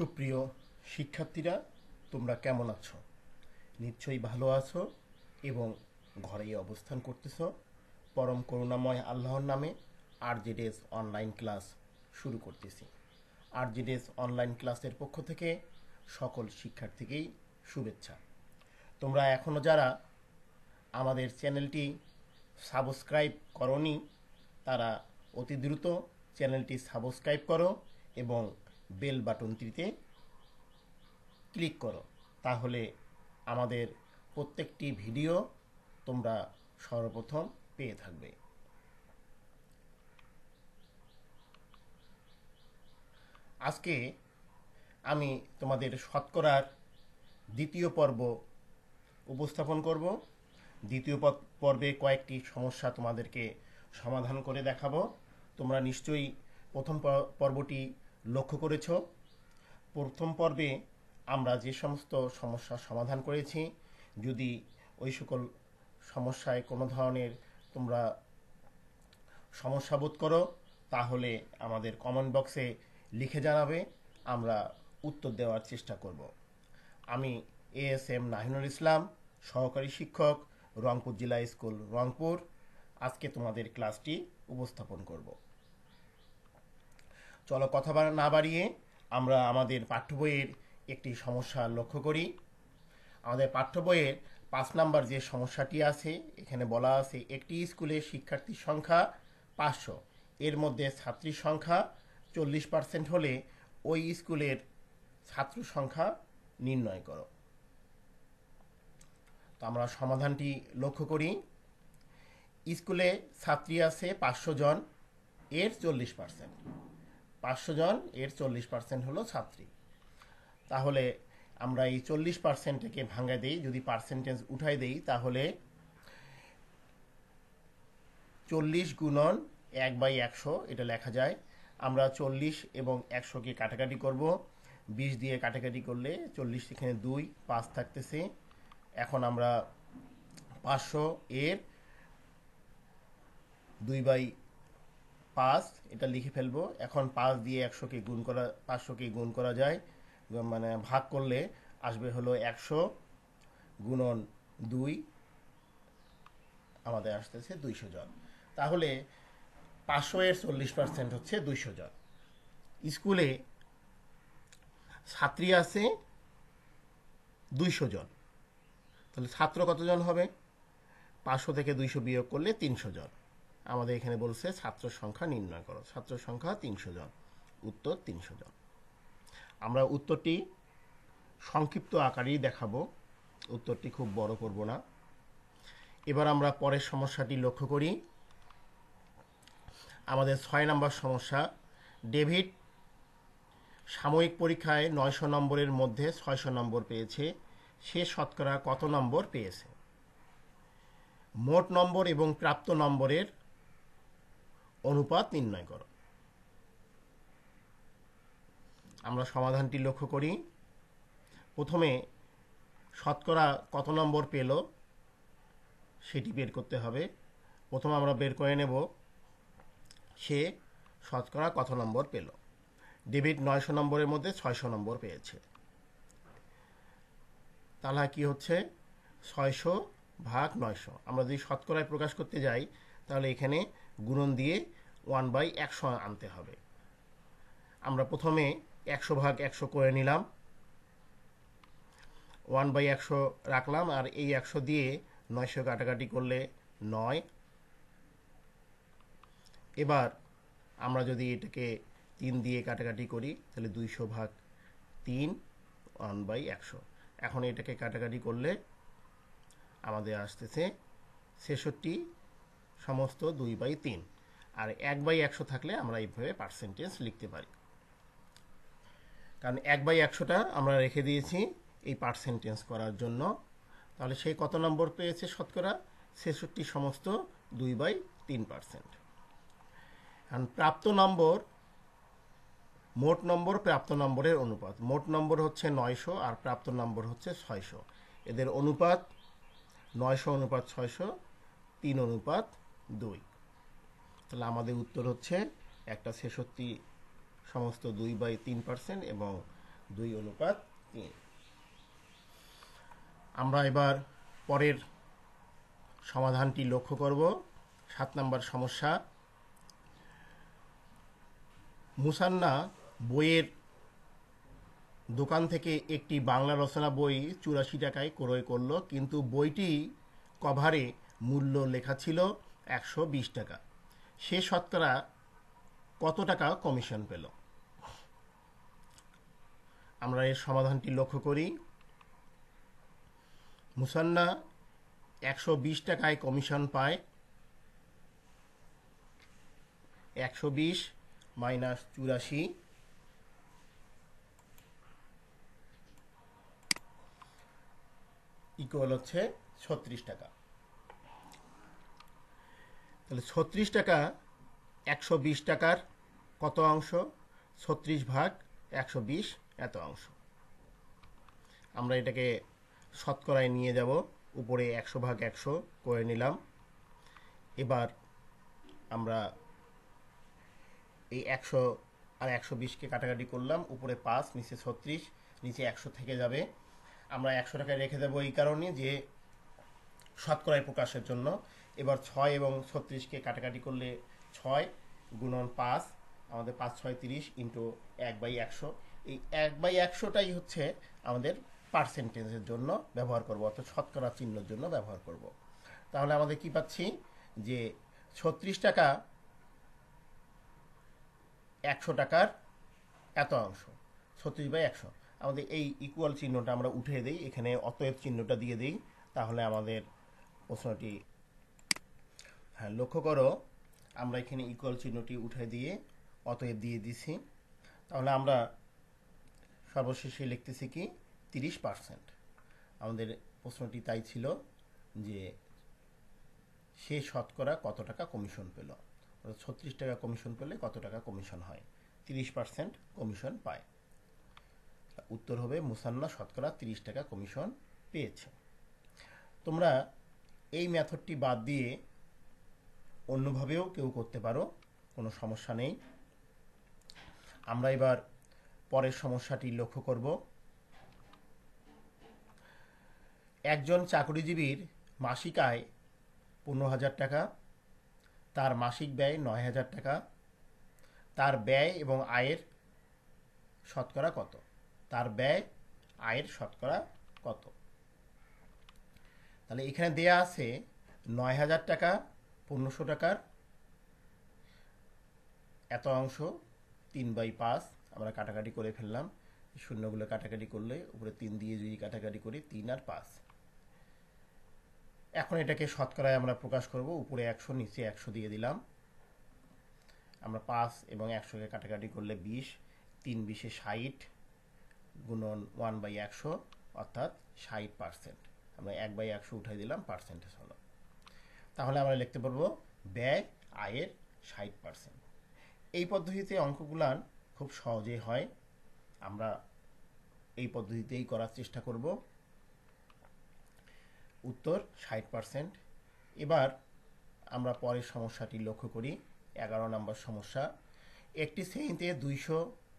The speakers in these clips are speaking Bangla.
সুপ্রিয় শিক্ষার্থীরা, তোমরা কেমন আছো? নিশ্চয়ই ভালো আছো এবং ঘরেই অবস্থান করতেছো। পরম করুণাময় আল্লাহর নামে আরজেডএস অনলাইন ক্লাস শুরু করতেছি। আরজেডএস অনলাইন ক্লাসের পক্ষ থেকে সকল শিক্ষার্থীকেই শুভেচ্ছা। তোমরা এখনও যারা আমাদের চ্যানেলটি সাবস্ক্রাইব করনি, তারা অতি দ্রুত চ্যানেলটি সাবস্ক্রাইব করো এবং বেল বাটনটিতে ক্লিক করো। তাহলে আমাদের প্রত্যেকটি ভিডিও তোমরা সর্বপ্রথম পেয়ে থাকবে। আজকে আমি তোমাদের শতকরার দ্বিতীয় পর্ব উপস্থাপন করব। দ্বিতীয় পর্বে কয়েকটি সমস্যা তোমাদেরকে সমাধান করে দেখাবো। তোমরা নিশ্চয়ই প্রথম পর্বটি লক্ষ্য করেছ। প্রথম পর্বে আমরা যে সমস্ত সমস্যার সমাধান করেছি, যদি ওই সকল সমস্যায় কোনো ধরনের তোমরা সমস্যা বোধ করো, তাহলে আমাদের কমেন্ট বক্সে লিখে জানাবে, আমরা উত্তর দেওয়ার চেষ্টা করব। আমি ASM নাহিনুল ইসলাম, সহকারী শিক্ষক, রংপুর জেলা স্কুল রংপুর, আজকে তোমাদের ক্লাসটি উপস্থাপন করব। চলো কথা না বাড়িয়ে আমরা আমাদের পাঠ্য বইয়ের একটি সমস্যা লক্ষ্য করি। আমাদের পাঠ্য বইয়ের 5 নাম্বার যে সমস্যাটি আছে, এখানে বলা আছে একটি স্কুলে শিক্ষার্থীর সংখ্যা 500, এর মধ্যে ছাত্রীর সংখ্যা 40% হলে ওই স্কুলের ছাত্র সংখ্যা নির্ণয় করো। তো আমরা সমাধানটি লক্ষ্য করি। স্কুলে ছাত্রী আছে 500 জন, এর 40%। 500 জন, এর 40% হলো ছাত্রী। তাহলে আমরা এই 40%কে ভাঙা দেই, যদি পার্সেন্টেজ উঠাই দেই, তাহলে 40 গুণন 1/100 এটা লেখা যায়। আমরা 40 এবং 100কে কাটাকাটি করব। 20 দিয়ে কাটাকাটি করলে 40 এখানে 2, 5 থাকতেছে। এখন আমরা 500 এর 2/5 এটা লিখে ফেলবো। এখন 5 দিয়ে 500কে গুণ করা যায়, মানে ভাগ করলে আসবে হলো 100 গুণন 2, আমাদের আসতেছে 200 জন। তাহলে 500 এর 40% হচ্ছে 200 জন। স্কুলে ছাত্রী আছে 200 জন, তাহলে ছাত্র কতজন হবে? 500 থেকে 200 বিয়োগ করলে 300 জন। আমাদের এখানে বলছে ছাত্র সংখ্যা নির্ণয় করো। ছাত্র সংখ্যা 300 জন, উত্তর 300 জন। আমরা উত্তরটি সংক্ষিপ্ত আকারেই দেখাবো, উত্তরটি খুব বড় করব না। এবার আমরা পরের সমস্যাটি লক্ষ্য করি। আমাদের 6 নম্বর সমস্যা, ডেভিড সাময়িক পরীক্ষায় 900 নম্বরের মধ্যে 600 নম্বর পেয়েছে, সে শতকরা কত নম্বর পেয়েছে? মোট নম্বর এবং প্রাপ্ত নম্বরের অনুপাত নির্ণয় করো। আমরা সমাধানটি লক্ষ্য করি। প্রথমে শতকরা কত নম্বর পেল সেটি বের করতে হবে। প্রথমে আমরা বের করে নেব সে শতকরা কত নম্বর পেল। ডেভিড 900 নম্বরের মধ্যে 600 নম্বর পেয়েছে। তাহলে কি হচ্ছে? 600 ভাগ 900। আমরা যদি শতকরায় প্রকাশ করতে যাই, তাহলে এখানে গুণন দিয়ে 1/100 আনতে হবে। আমরা প্রথমে 100 ভাগ 100 করে নিলাম, 1/100 রাখলাম, আর এই 100 দিয়ে 900 কাটাকাটি করলে 9। এবার আমরা যদি এটাকে 3 দিয়ে কাটাকাটি করি, তাহলে 200 ভাগ 3, 1/100। এখন এটাকে কাটাকাটি করলে আমাদের আসতেছে 66 সমস্ত 2/3, আর 1/100 থাকলে আমরা এইভাবে পার্সেন্টেজ লিখতে পারি, কারণ 1/100টা আমরা রেখে দিয়েছি এই পার্সেন্টেজ করার জন্য। তাহলে সে কত নম্বর পেয়েছে শতকরা? 66 সমস্ত 2/3%। এখন প্রাপ্ত নম্বর, মোট নম্বর প্রাপ্ত নম্বরের অনুপাত। মোট নম্বর হচ্ছে 900 আর প্রাপ্ত নম্বর হচ্ছে 600। এদের অনুপাত 900 অনুপাত 600, 3 অনুপাত 2। তাহলে আমাদের উত্তর হচ্ছে একটা 66 সমস্ত 2/3% এবং 2:3। আমরা এবার পরের সমাধানটি লক্ষ্য করব। 7 নম্বর সমস্যা। মুসান্না বইয়ের দোকান থেকে একটি বাংলা রচনা বই 84 টাকায় ক্রয় করলো, কিন্তু বইটি কভারে মূল্য লেখা ছিল 120 টাকা। সে শতকরা কত টাকা কমিশন পেল? আমরা এর সমাধানটি লক্ষ্য করি। মুসান্না 120 টাকায় কমিশন পায়। 120 মাইনাস 84 ইকুয়াল হচ্ছে 36 টাকা। তাহলে 36 টাকা 120 টাকার কত অংশ? 36 ভাগ 120 এত অংশ। আমরা এটাকে শতকরায় নিয়ে যাব, উপরে 100 ভাগ 100 করে নিলাম। এবার আমরা এই 100 আর 120কে কাটাকাটি করলাম, উপরে 5, নিচে 36, নিচে 100 থেকে যাবে। আমরা 100 টাকায় রেখে দেবো এই কারণে যে শতকরায় প্রকাশের জন্য। এবার 6 এবং 36কে কাটাকাটি করলে 6 গুণন 5, আমাদের 5 6 30 ইন্টু 1/100। এই 1/100টাই হচ্ছে আমাদের পার্সেন্টেজের জন্য ব্যবহার করব, অর্থাৎ শতকরা চিহ্নের জন্য ব্যবহার করব। তাহলে আমাদের কি পাচ্ছি যে 36 টাকা 100 টাকার এত অংশ, 36/100। আমাদের এই ইকুয়াল চিহ্নটা আমরা উঠে দিই, এখানে অতএব চিহ্নটা দিয়ে দিই, তাহলে আমাদের প্রশ্নটি, হ্যাঁ লক্ষ্য করো আমরা এখানে ইকুয়াল চিহ্নটি উঠে দিয়ে অতএব দিয়ে দিছি। তাহলে আমরা সর্বশেষে লিখতেছি কি 30%। আমাদের প্রশ্নটি তাই ছিল যে সে শতকরা কত টাকা কমিশন পেল। 36 টাকা কমিশন পেলে কত টাকা কমিশন হয়? 30% কমিশন পায়। উত্তর হবে মুসান্না শতকরা 30 টাকা কমিশন পেয়েছে। তোমরা এই মেথডটি বাদ দিয়ে অন্যভাবেও কেউ করতে পারো, কোনো সমস্যা নেই। আমরা এবার পরের সমস্যাটি লক্ষ্য করব। একজন চাকরিজীবীর মাসিক আয় 15,000 টাকা, তার মাসিক ব্যয় 9,000 টাকা। তার ব্যয় এবং আয়ের শতকরা কত? তার ব্যয় আয়ের শতকরা কত? তাহলে এখানে দেয়া আছে 9,000 টাকা 1500 টাকার এত অংশ 3/5। আমরা কাটাকাটি করে ফেললাম, শূন্যগুলো কাটাকাটি করলে উপরে 3 দিয়ে যদি কাটাকাটি করি 3 আর 5। এখন এটাকে শতকরায় আমরা প্রকাশ করব, উপরে 100 নিচে 100 দিয়ে দিলাম। আমরা 5 এবং 100কে কাটাকাটি করলে 20, 3 20 60 গুণন 1/100 অর্থাৎ 60%। আমরা 1/100 উঠাই দিলাম, পার্সেন্টেজ হলো। তাহলে আমরা লিখতে পারবো ব্যয় আয়ের 60%। এই পদ্ধতিতে অঙ্কগুলান খুব সহজে হয়, আমরা এই পদ্ধতিতেই করার চেষ্টা করব। উত্তর 60%। এবার আমরা পরের সমস্যাটি লক্ষ্য করি। 11 নম্বর সমস্যা। একটি শ্রেণীতে 200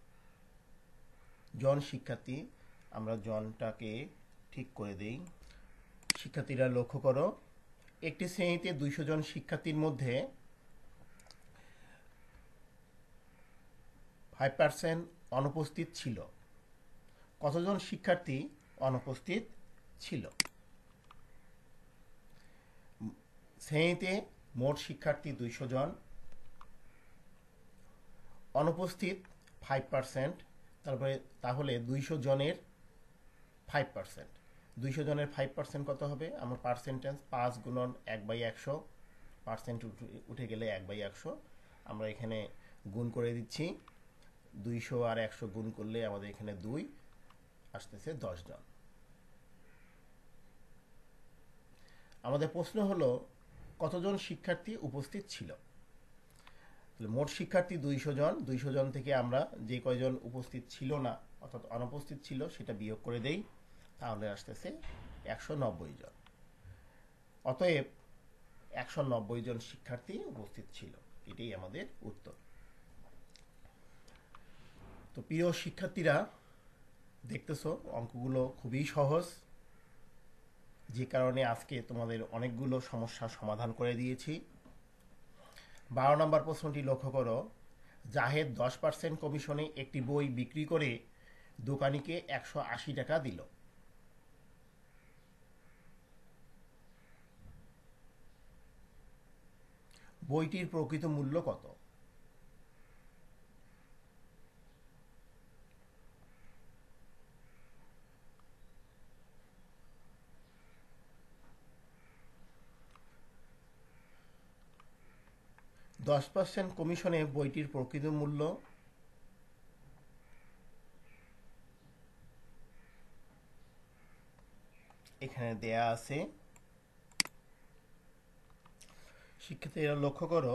জন শিক্ষার্থী, আমরা জনটাকে ঠিক করে দেই। শিক্ষার্থীরা লক্ষ্য করো, একটি শ্রেণীতে 200 জন শিক্ষার্থীর মধ্যে 5% অনুপস্থিত ছিল। কতজন শিক্ষার্থী অনুপস্থিত ছিল? শ্রেণীতে মোট শিক্ষার্থী 200 জন, অনুপস্থিত 5%। তাহলে 200 জনের 5%, 200 জনের 5% কত হবে? আমার পার্সেন্টেজ 5 গুণন 1/100, পার্সেন্ট উঠে গেলে 1/100। আমরা এখানে গুণ করে দিচ্ছি, 200 আর 100 গুণ করলে আমাদের এখানে 2 আসতেছে 10 জন। আমাদের প্রশ্ন হলো কতজন শিক্ষার্থী উপস্থিত ছিল? মোট শিক্ষার্থী 200 জন, 200 জন থেকে আমরা যে কয়জন উপস্থিত ছিল না অর্থাৎ অনুপস্থিত ছিল সেটা বিয়োগ করে দেই, তাহলে আসতেছে 190 জন। অতএব 190 জন শিক্ষার্থী উপস্থিত ছিল, এটাই আমাদের উত্তর। তো প্রিয় শিক্ষার্থীরা, দেখতেছো অঙ্কগুলো খুবই সহজ, যে কারণে আজকে তোমাদের অনেকগুলো সমস্যার সমাধান করে দিয়েছি। 12 নম্বর প্রশ্নটি লক্ষ্য করো। জাহেদ 10% কমিশনে একটি বই বিক্রি করে দোকানিকে 180 টাকা দিল। বইটির প্রকৃত মূল্য কত? 10% কমিশনে বইটির প্রকৃত মূল্য এখানে দেয়া আছে। শিক্ষার্থীরা লক্ষ্য করো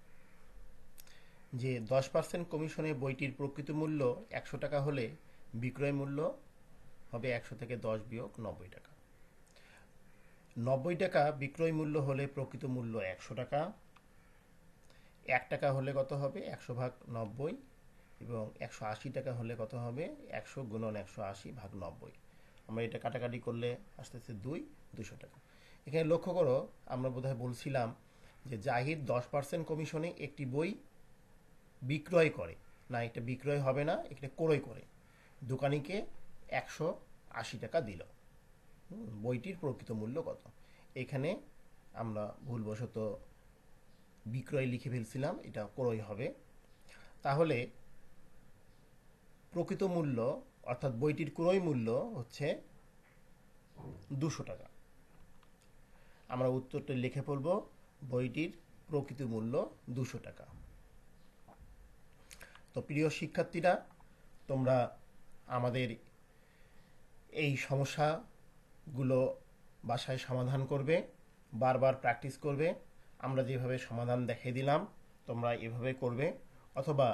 যে 10% কমিশনে বইটির প্রকৃত মূল্য 100 টাকা হলে বিক্রয় মূল্য হবে 100 থেকে 10 বিয়োগ 90 টাকা। 90 টাকা বিক্রয় মূল্য হলে প্রকৃত মূল্য 100 টাকা। 1 টাকা হলে কত হবে? 100/90। এবং 180 টাকা হলে কত হবে? 100 গুণন 180/90। আমরা এটা কাটাকাটি করলে আসতেছে 200 টাকা। এখানে লক্ষ্য করো, আমরা বোধহয় বলছিলাম যে জাহিদ 10% কমিশনে একটি বই বিক্রয় করে। না, এটা বিক্রয় হবে না, এটা ক্রয় করে দোকানিকে 180 টাকা দিল। বইটির প্রকৃত মূল্য কত? এখানে আমরা ভুলবশত বিক্রয় লিখে ফেলছিলাম, এটা ক্রয় হবে। তাহলে প্রকৃত মূল্য অর্থাৎ বইটির ক্রয় মূল্য হচ্ছে 200 টাকা। আমরা উত্তরটা লিখে পড়ব, বইটির প্রকৃত মূল্য 200 টাকা। তো প্রিয় শিক্ষার্থীরা, তোমরা আমাদের এই সমস্যাগুলো বাসায় সমাধান করবে, বারবার প্র্যাকটিস করবে। আমরা যেভাবে সমাধান দেখিয়ে দিলাম তোমরা এভাবে করবে, অথবা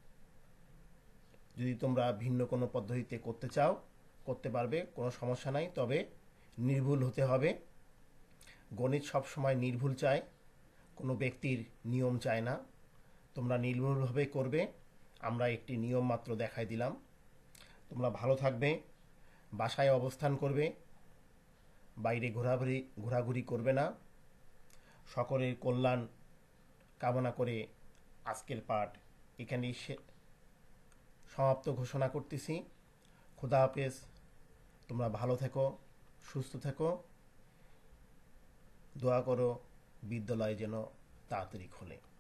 যদি তোমরা ভিন্ন কোনো পদ্ধতিতে করতে চাও করতে পারবে, কোনো সমস্যা নাই। তবে নির্ভুল হতে হবে। গণিত সবসময় নির্ভুল চায়, কোনো ব্যক্তির নিয়ম চায় না। তোমরা নির্ভুলভাবে করবে, আমরা একটি নিয়ম মাত্র দেখাই দিলাম। তোমরা ভালো থাকবে, বাসায় অবস্থান করবে, বাইরে ঘোরাঘুরি করবে না। সকলের কল্যাণ কামনা করে আজকের পাঠ এখানেই সমাপ্ত ঘোষণা করতেছি। খোদা হাফেজ। তোমরা ভালো থেকো, সুস্থ থেকো। দোয়া করো বিদ্যালয় যেন তাড়াতাড়ি খোলে।